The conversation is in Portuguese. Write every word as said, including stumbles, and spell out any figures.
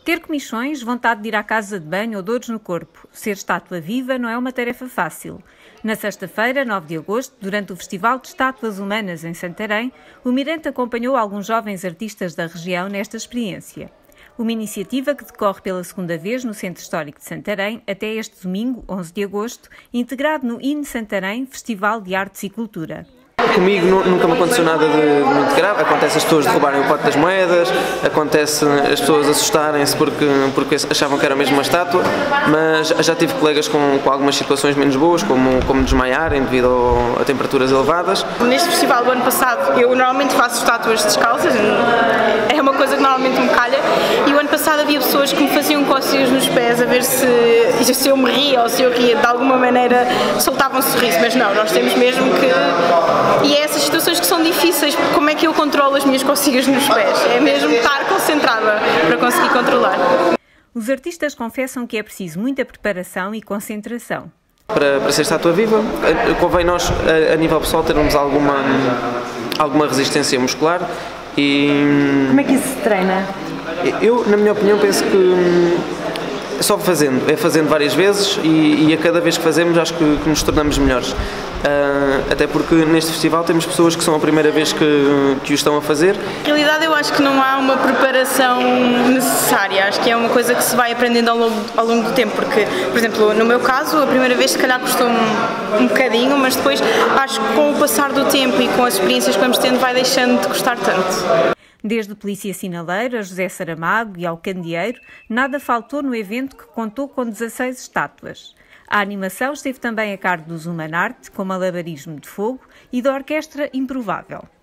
Ter comichões, vontade de ir à casa de banho ou dores no corpo. Ser estátua viva não é uma tarefa fácil. Na sexta-feira, nove de agosto, durante o Festival de Estátuas Humanas em Santarém, o Mirante acompanhou alguns jovens artistas da região nesta experiência. Uma iniciativa que decorre pela segunda vez no Centro Histórico de Santarém até este domingo, onze de agosto, integrado no I N Santarém, Festival de Artes e Cultura. Comigo nunca me aconteceu nada de muito grave. Acontece as pessoas derrubarem o pote das moedas, acontece as pessoas assustarem-se porque, porque achavam que era mesmo uma estátua, mas já tive colegas com, com algumas situações menos boas, como, como desmaiarem devido ao, a temperaturas elevadas. Neste festival do ano passado eu normalmente faço estátuas descalças, é uma coisa que normalmente me calha, e o ano passado havia pessoas que me faziam cócegas nos pés a ver se, se eu me ria ou se eu ria, de alguma maneira soltavam um sorriso, mas não, nós temos mesmo que... E é essas situações que são difíceis, como é que eu controlo as minhas cócegas nos pés? É mesmo estar concentrada para conseguir controlar. Os artistas confessam que é preciso muita preparação e concentração. Para, para ser estátua viva, convém nós, a, a nível pessoal, termos alguma, alguma resistência muscular e... Como é que isso se treina? Eu, na minha opinião, penso que é só fazendo, é fazendo várias vezes e, e a cada vez que fazemos acho que, que nos tornamos melhores. Uh, até porque neste festival temos pessoas que são a primeira vez que, que o estão a fazer. Na realidade eu acho que não há uma preparação necessária, acho que é uma coisa que se vai aprendendo ao longo, ao longo do tempo, porque, por exemplo, no meu caso, a primeira vez se calhar custou um, um bocadinho, mas depois acho que com o passar do tempo e com as experiências que vamos tendo vai deixando de custar tanto. Desde o Polícia Sinaleiro a José Saramago e ao Candeeiro, nada faltou no evento que contou com dezasseis estátuas. A animação esteve também a cargo do Zumanarte, com malabarismo de fogo, e da Orquestra Improvável.